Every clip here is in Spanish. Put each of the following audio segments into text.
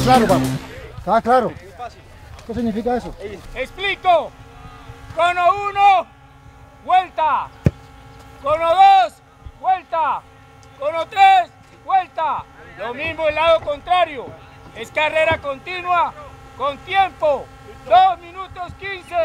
claro, papi. Está claro. ¿Qué significa eso? Explico. Cono 1, vuelta. Cono 2, vuelta. Cono 3, vuelta. Lo mismo el lado contrario. Es carrera continua con tiempo. 2 minutos 15.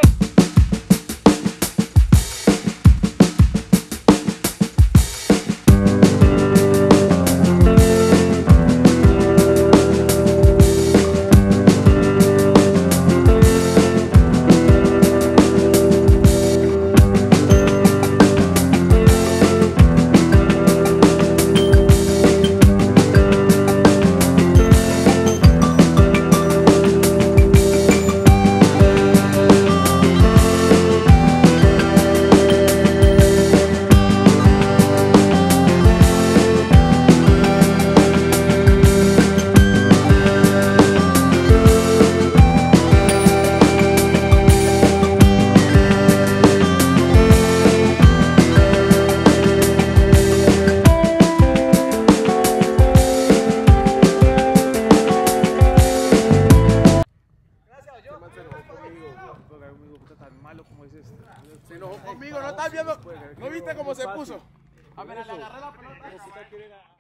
Se enojó conmigo, no estás viendo, ¿no viste cómo se puso? A ver, le agarré la pelota.